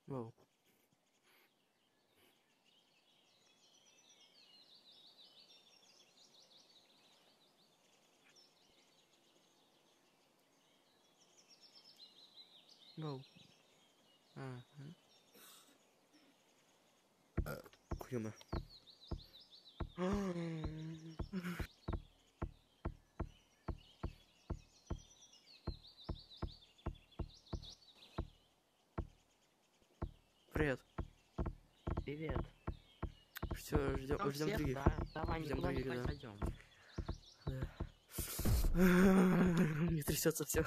Вау. Вау. Ага. Кума. Привет. Привет. Все, ждем других. Да, давай Ждем никуда не других, да. пойдем. Не трясется все.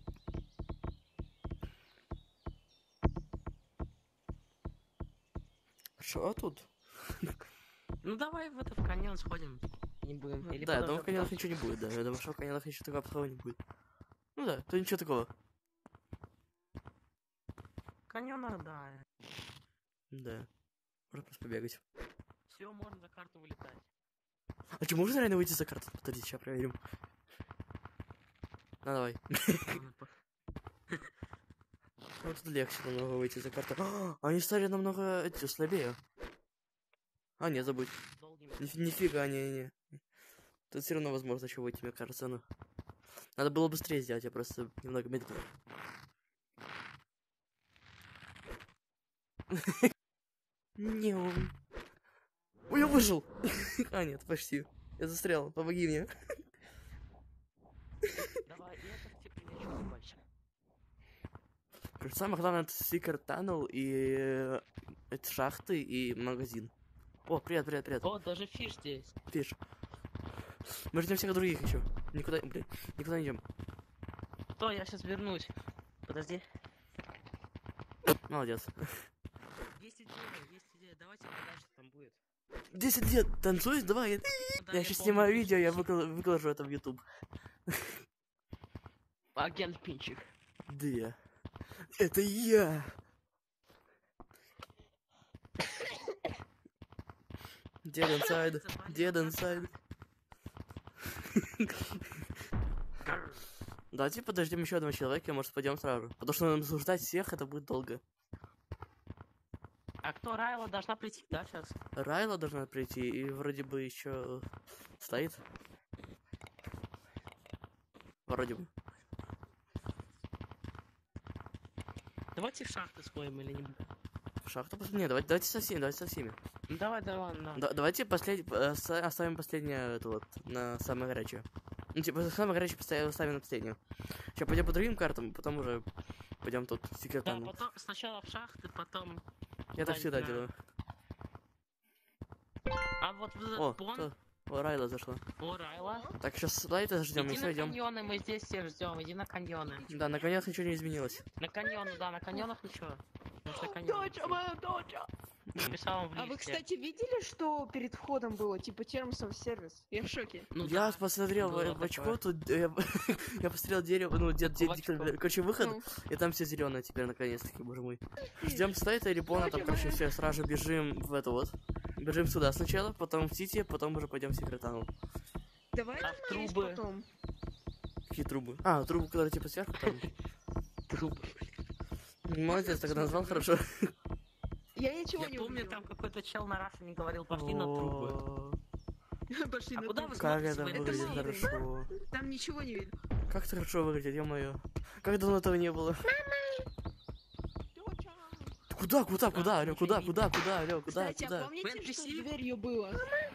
Что тут? Ну давай в этот каньон сходим. Не будем. Или Да, я думаю, в подождем каньонах дальше. ничего не будет, да. Я думаю, что в каньонах ничего такого не будет. Ну да, тут ничего такого. В каньонах, да. Да. Можно просто побегать. Все, можно за карту вылетать. А что, можно реально выйти за карту? Подожди, сейчас проверим. Ну давай. Вот тут легче намного выйти за карту. Они стали намного слабее. А, нет, забудь. Нифига, не. Тут все равно возможно еще выйти, мне кажется. Ну. Надо было быстрее сделать, я просто немного медленно. Не. Ой, я выжил! А, нет, почти. Я застрял, помоги мне. Давай, я так тебе прилечу больше. Короче, самое главное это Secret Tunnel и это шахты и магазин. О, привет. О, даже фиш здесь. Фиш. Мы ждем всех других еще. Никуда не идем. То, я сейчас вернусь. Подожди. Молодец. Есть идея. Давайте подальше там будет. 10 лет танцуешь? Давай. Да, Я сейчас помню, снимаю видео, я Пинчик. выложу это в YouTube. Агент Пинчик. Да. Это я. Dead inside. Dead inside. Давайте подождем еще одного человека, может пойдем сразу. Потому что нам ждать всех это будет долго. А кто Райла должна прийти, да, сейчас? Райла должна прийти и вроде бы еще стоит. Вроде бы. Давайте в шахты сходим или не? В шахту? Не, давайте со всеми. Ну, давай, на. Давайте оставим последнее это вот на самое горячее. Ну, типа, самое горячее оставим на последнее. Сейчас пойдем по другим картам, потом уже пойдем тут в секрет. Да, потом сначала в шахты, потом. Я так всегда делаю. А вот в О, этот пон. О, Райла зашла. О, Райла. Так, сейчас лайта ждем, Иди и на все идем. каньоны, мы здесь всех ждем. Иди на каньоны. Да, на конях ничего не изменилось. На каньоны, да, на каньонах ничего. Потому что каньоны. Доча, моя доча! Написал в А вы, листе. кстати, видели, что перед входом было? Типа термосов сервис? Я в шоке. Ну Я да, посмотрел было в очко, такое. тут я посмотрел дерево, ну, короче, выход, Ну. и там все зеленое теперь, наконец-таки, боже мой. Ждем стоит или пона, там, короче, все сразу бежим в это вот. Бежим сюда сначала, потом в Сити, потом уже пойдем в Secret Tunnel. Давай А в есть трубы? потом. Какие трубы? А, трубы, которые типа сверху там. Трубы. Молодец, тогда назвал хорошо. Я ничего Я не помню, увидела. там какой-то чел на раз не говорил, пошли на трубы. О, Пошли А на куда трубы. вы как смотрите это в этом выглядит мире? хорошо. Там ничего не видно. Как это хорошо выглядит, ё-моё. Как давно этого не было. Доча! Куда, алё, куда, алё, куда? Кстати, а помните, NPC? что с дверью было?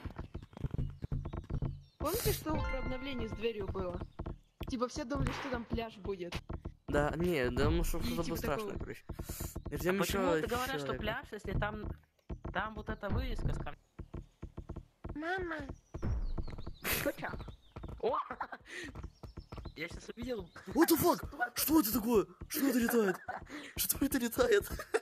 Помните, что про обновление с дверью было? Типа все думали, что там пляж будет. Да, не, да, ну что И было типа страшно, такого. короче. Ждем Почему еще ты говоришь, что пляж, если там вот эта вывеска с кар- Мама! Доча! О! Я сейчас увидел. What the fuck? Что это такое? Что это летает? Что это летает?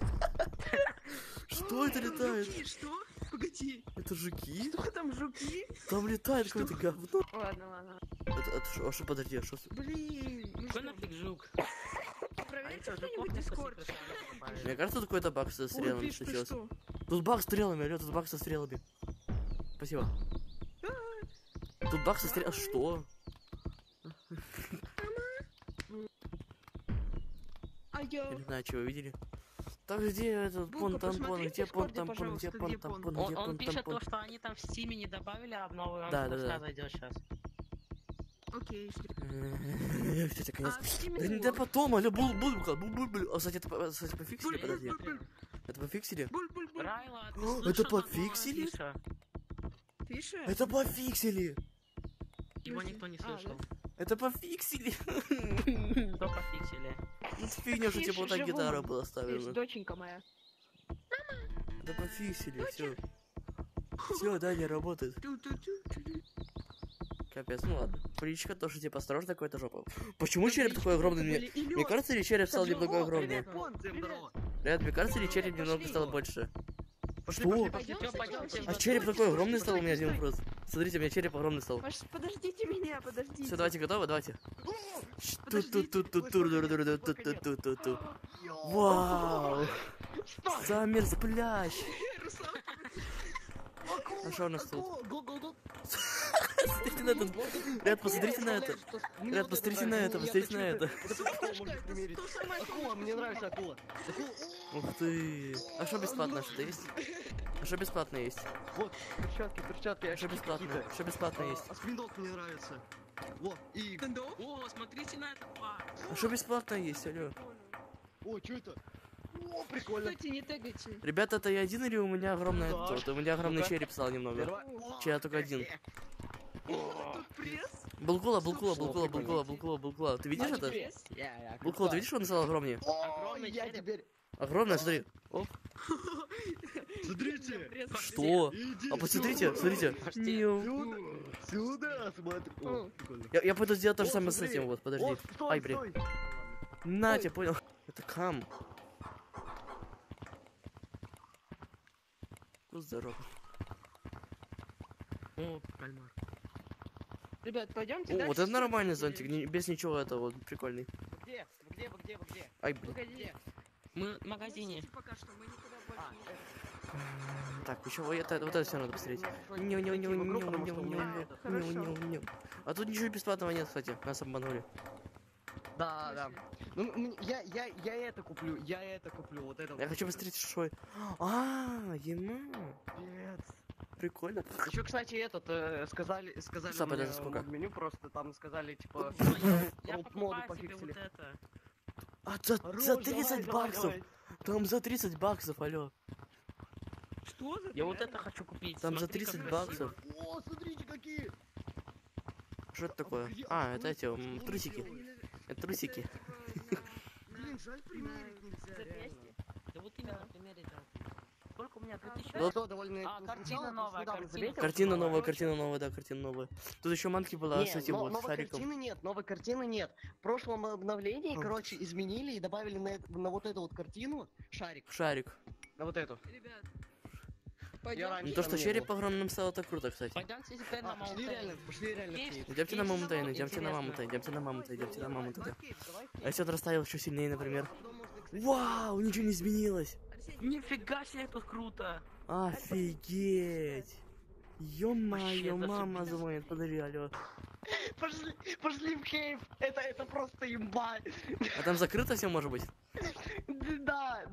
Что это летает? Жуки, что? Погоди. Это жуки? Что там, жуки? Там летает какое-то говно. Ладно. Это что, подожди, что? Блин, ну Какой что, нафиг жук? проверьте А кто-нибудь жуков Дискорд. Мне кажется, тут какой-то баг со стрелами Ой, Пиш, ты случился. что? Тут баг с стрелами, алё, тут баг со стрелами. Спасибо. Тут баг со стрелами. Что? А Я я... не знаю, что вы видели. Так где этот Булка, пон-тампон, посмотри в где Дискорде, пон-тампон, где пожалуйста, где пон-тампон, Он, где он пишет то, пон-тампон? что они там в Стиме не добавили обновы, он Да, да, пускай да. зайдет сейчас. Окей, жди. Кстати, конец. А, в Steam Да не его. да потом, алё, буль. А, кстати, кстати, пофиксили, подожди. Это пофиксили? Буль-буль-буль. Райла, ты О, это слышала новая пофиксили? фиша? Фиша? Это пофиксили! Его Мысли. никто не А, слышал. Это пофиксили! Кто пофиксили? Ну, фигня, что типа вот так Фиш гитара живой. была Фиш, ставлена. доченька моя. Это пофиксили, все. Все, да, не работает. Ту-ту-ту-ту. Капец, ну ладно. Приличка тоже, типа, осторожно, какой-то жопа. Почему череп такой огромный? Мне кажется, или череп стал немного огромнее? Ребят, мне кажется, или череп немного стал больше? Что? А череп такой огромный стал у меня, один вопрос. Смотрите, у меня череп огромный стал. Подождите меня, подождите. Все, давайте, готовы? Давайте. Ту-ту-ту-ту-ту-ту-ту-ту-ту-ту. Вау! Замер сплящ! А что у нас тут? Смотрите на это. Ребят, посмотрите на это. Ребят, посмотрите на это, посмотрите на это. Акула, мне нравится акула. Ух ты. А что бесплатно, что-то есть? А что бесплатно есть? Вот, перчатки, А что бесплатно? Что бесплатно есть? Спиндок мне нравится. Во, и... О, смотрите на этот баг. А что бесплатно есть, алё? О, что это? О, прикольно. Кстати, не тегайте. Ребята, это я один или у меня огромный Да. тот? У меня огромный Ну-ка. череп стал немного. Первая. Че, я только один. Тут пресс. Булкула. Ты видишь А, это? Пресс. Булкула, ты видишь, он стал огромнее? Огромный я череп. теперь... Огромное, смотри. Оп. Смотрите. Пресс. Что? Иди А посмотрите, смотрите. Мяу. Сюда, смотри. О, прикольно. Я пойду сделать то же О, самое с смотри. этим, вот, подожди. О, стой, Ай, блин. стой. На, тебя понял. Это кам. Ну, здорово. О, кальмар. Ребят, пойдемте О, дальше. вот это нормальный зонтик, без ничего этого, вот, прикольный. Где? Где? Ай, блин. Погоди. Мы в магазине. Несите пока что, мы никуда больше не идем. Так, еще вот это все надо посмотреть. Няу. А тут ничего бесплатного нет, кстати. Нас обманули. Да. Ну, я это куплю, вот это. Я хочу посмотреть, что... А, ема. Нет. Прикольно. Еще, кстати, сказали Стоп, это мне за сколько? в меню просто, там сказали, типа, Я моду покупаю себе пофиксили. вот это. А, за Хорош, 30 давай, баксов. давай. Там за 30 баксов, алло. Что за Я вот это хочу купить. Там за Смотри, как 30 красиво. баксов. О, смотрите, какие! Что это такое? А, это эти трусики. Это трусики. Блин, жаль, примерить нельзя, реально. Да вот именно, примерить жалко. Сколько у меня? 2000? Вот. Что, довольно... А, картина новая, картина. Картина новая, да, картина новая. Тут еще манки была Не, с этим вот, новой шариком. новой картины нет. В прошлом обновлении, короче, изменили и добавили на вот эту вот картину шарик. Шарик. На вот эту. Ребят, Я пойдем. раньше Ну то, там что не череп был. огромным стал, это круто, кстати. Пойдемте теперь на Пошли реально, Есть. Кейв. Идемте на Есть Маунтейн, что идемте на интересное? Маунтейн, идемте на Маунтейн. Давай Кейв, давай А Кейв. если он растаял еще сильнее, например? Потом можно, кстати, Вау, ничего не изменилось. Нифига себе, тут круто. Офигеть. Ё-моё, Вообще, мама зашибись. звонит, подожди, алло. Пошли в Кейв. Это просто имба. А там закрыто все может быть? Да.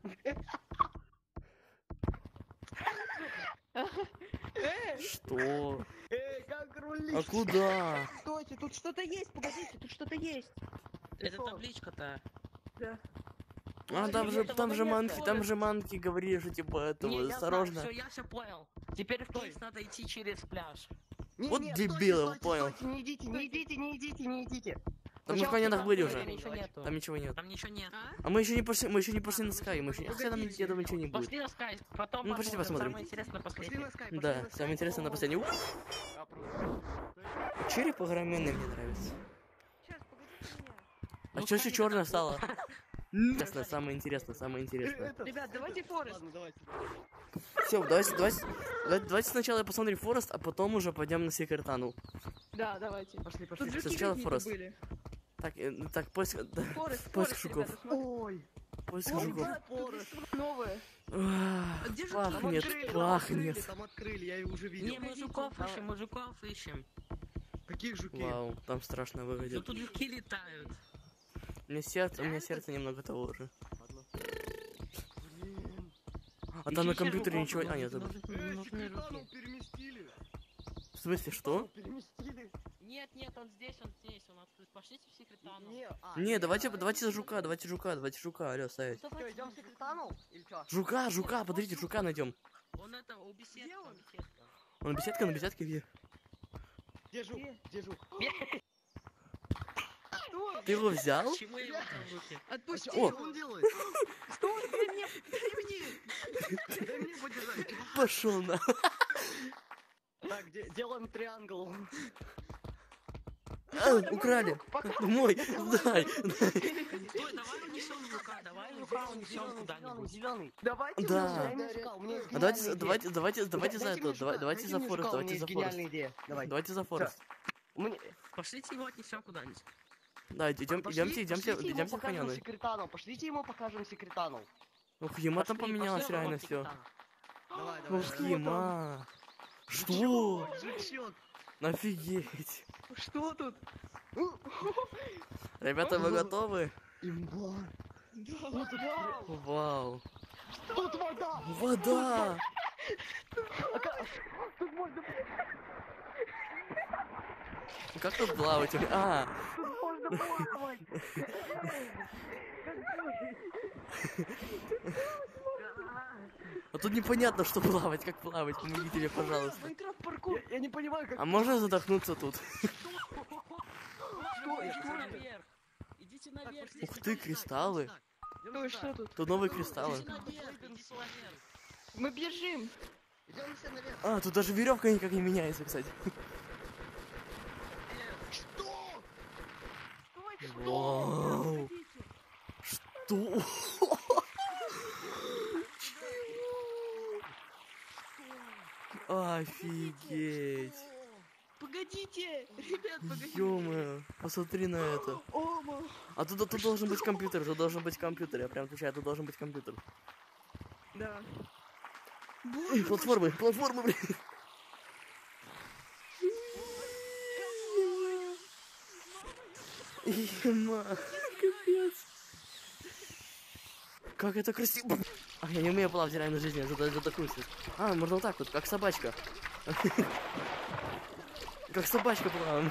Что? Как рулить? А куда? Стойте, тут что-то есть, погодите, тут что-то есть. Это что? табличка-то. Да. А там же манки говорили, что типа этого, осторожно. Все, я все понял. Теперь в Кейс надо идти через пляж. Вот дебилы, понял. Не идите. Там мы в Сначала Каньонах были Там уже. ничего нету. Там ничего нет. Там ничего нет. А? А мы еще не пошли на Скай, мы еще не... Хотя там, я думаю, ничего не будет. Пошли на скайп, потом Ну, пошли посмотрим. Самое интересное Пошли последнее. на скайп. Да, самое интересное на последнем. Череп огроменный мне нравится. Сейчас, погодите меня. А что еще черное стало? Интересно, самое интересное. Ребят, давайте Форест. Ладно, давайте. Все, давайте сначала посмотрим Форест, а потом уже пойдем на Секрет Tunnel. Да, давайте. Пошли. Тут Всё, жуки сначала какие-то Форест. были. Так, поиск Форест, жуков. ребята, смотрите. Ой. Поиск Ой, жуков. да, Форест. Новые. Ах, где жуки? Пахнет. Там открыли, я его уже видел. Не, мужиков ищем. Каких жуки? Вау, там страшно Ну выглядит. тут жуки летают. У меня сердце немного того же. Ладно. А там на компьютере ничего... А, нет, это... Нужны Секретану руки. переместили. В смысле, что? Переместили. Нет, он здесь, он открыт. Пошлите в секретану. Не, давайте за жука, давайте жука, алё, ставить. Что, идем в секретану? Или что? Жука, подождите, жука найдем. Он это, у беседки, Где он? беседка. Он на беседке где? Где жук? Где жук? Что? Ты его взял? Почему я его взял в руки? Отпусти! О. Что он делает? Что он? Дай мне! Дай мне подержать. Пошел на. Так, делаем триангл. Украли. Мой, дай. Стой, давай унесем жука, давай жука унесем куда-нибудь. Зеленый. Давайте Да. уже. Давайте за это, давайте за Форест, давайте за Форест. Гениальная идея. Давай. Давайте за Форест. Пошлите его отнесем куда-нибудь. Да, идемте в каньоны. Секретану. Пошлите ему покажем секретану. Ух, ема там Пошли, поменялось пошли в реально рот все. секретаря. Давай. Ух, ема. Что? Жучок. Офигеть. Что тут? Ребята, вы готовы? Имба. Да. Вау. Тут вода. Вода. Тут можно Как тут плавать? А, плавать. а тут непонятно, что плавать, как плавать. Помогите мне, пожалуйста. Майнкрафт паркур. Я не понимаю, как... А можно задохнуться тут? Идите наверх. Идите наверх. здесь Ух никто ты, не знает. кристаллы. Ой, что тут? Тут новые кристаллы. Идите наверх, идите наверх. Мы бежим. Идем все наверх. А, тут даже веревка никак не меняется, кстати. Что? Вау. Что? Офигеть. Погодите! Ребят, погодите! Ё-моё, посмотри на это. Ома! А тут должен быть компьютер, тут должен быть компьютер. Я прям отвечаю, тут должен быть компьютер. Да. Платформы, блин. Ема, капец. Как это красиво. А, я не умею плавать в реальной жизни, я задохнусь. А, можно вот так вот, как собачка. Как собачка плаваем.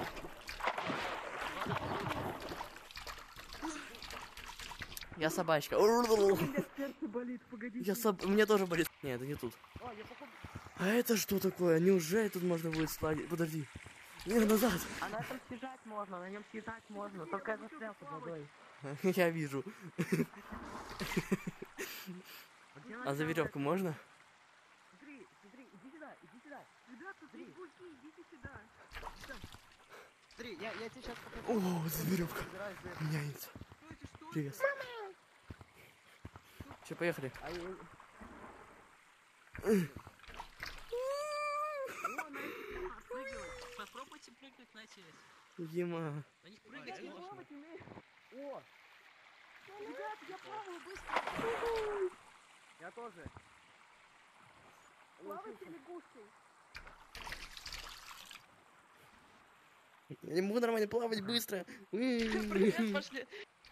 Я собачка. Сердце болит, погодите. Мне тоже болит. Не, это не тут. А это что такое? Неужели тут можно будет спать? Подожди. Не, назад. А на этом съезжать можно, на нем съезжать можно. Только я застрял под водой. Я вижу. А за веревку можно? Смотри, иди сюда. Ребята, трибульки, идите сюда. Смотри, я тебе сейчас покажу. О, за веревка Собираюсь за это. меняется. Стойте, что? Привет. Все, поехали. А я- Попробуйте прыгнуть на эти. Ема. На них прыгать можно. О, Ребят, я плаваю быстро. я тоже. Плавайте лягушкой. Я не могу нормально плавать быстро. Привет, пошли.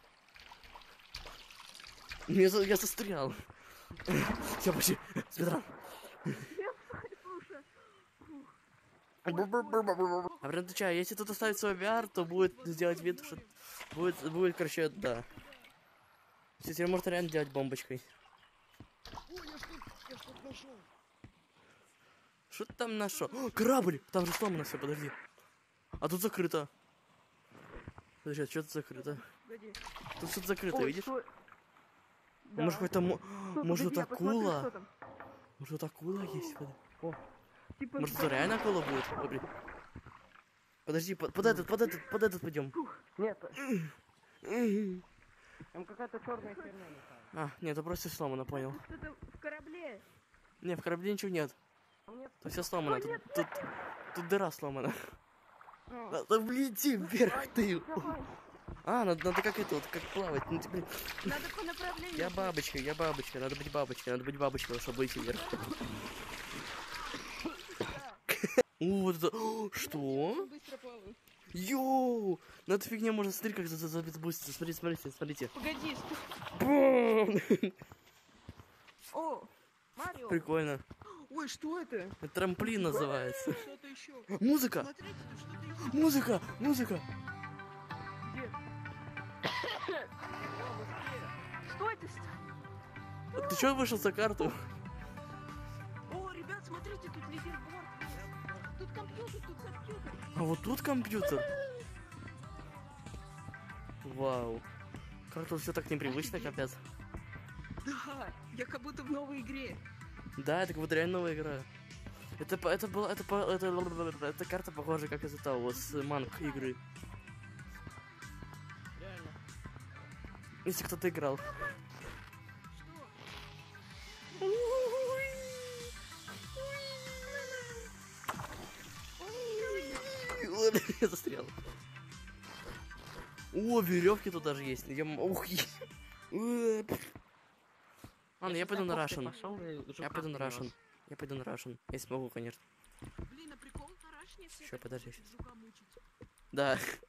Я застрял. Все, почти. Спидран. А прям отвечаю, если тут оставить свой VR, то будет сделать вид, что будет, короче, да. Теперь можно реально делать бомбочкой. О, я что-то нашел. Что ты там нашел? О, корабль! Там же сломано все, подожди. А тут закрыто. Подожди, а что тут закрыто? Погоди. Тут что-то закрыто, Ой, видишь? что? Да. Может какой-то... Что, Может погоди, я посмотрю, акула? что там. Может акула есть? Типа, Может это реально акула будет? Подожди. Подожди, под этот пойдем. Нет, там какая-то черная херня летает. А, нет, это просто сломано, понял. Что-то в корабле. Не, в корабле ничего нет. Нет. Тут все сломано. Тут дыра сломана. А, Надо влети вверх ты. давай. А, надо как это вот, как плавать. Ну, типа, Надо по направлению. я бабочка. Надо быть бабочкой, чтобы выйти вверх. Вот это... Что? Быстро плаваю. Йоу! На эту фигню можно, смотри, как запуститься. Смотрите. Погоди, Бум! О, Марио. Прикольно. Ой, что это? Это трамплин называется. Что-то еще. Музыка! Смотрите, тут что-то еще. Музыка! Музыка! Где? О, быстрее. Что это? Ты чё вышел за карту? О, ребят, смотрите, тут лидерборд есть. Тут компьютер. А вот тут компьютер. Вау. Как тут все так непривычно, капец. Да, я как будто в новой игре. Да, это как будто реально новая игра. Эта карта похожа как из этого, вот с манг игры. Реально. Если кто-то играл. Ой, я застрял. О, веревки тут даже есть. Ух, ладно, я пойду на Russian. Я пойду на Russian. Я пойду на Russian. Если могу, конечно. Блин, а прикол на Russian, если Ща, это подожди сейчас. жука мучить. Да.